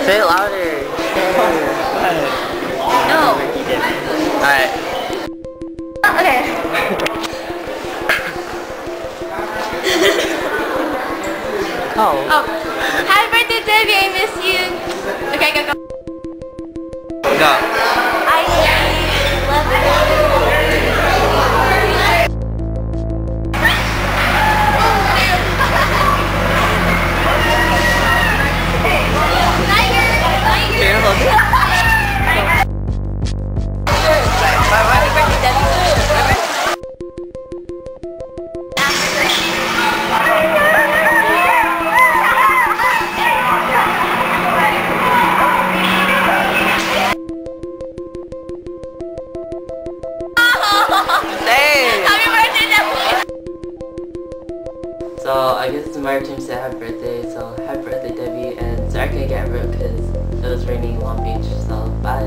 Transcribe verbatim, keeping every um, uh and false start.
Say it louder. No. Alright. Okay. Oh. Oh. Happy birthday, Debbie. I miss you. Okay, go, go. Go. I love you. So I guess it's my turn to say happy birthday, so happy birthday Debbie, and sorry I couldn't get a room because it was raining in Long Beach, so bye.